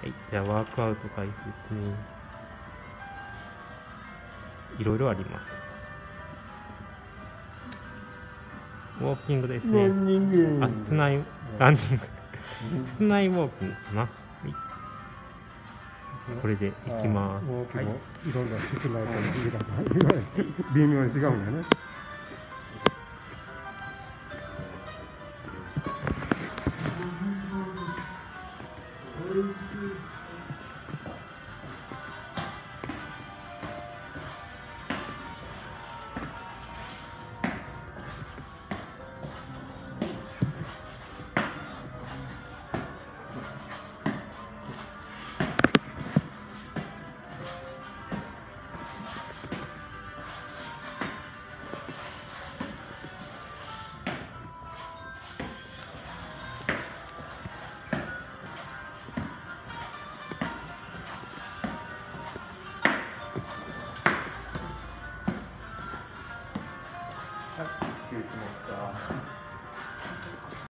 はい、じゃあワークアウト開始ですね。いろいろあります。ウォーキングですね。室内ランニング。室内ウォーキングかな。はい、これで行きます。 はい、いろいろ室内と微妙に違うんだね。はい、終了しました。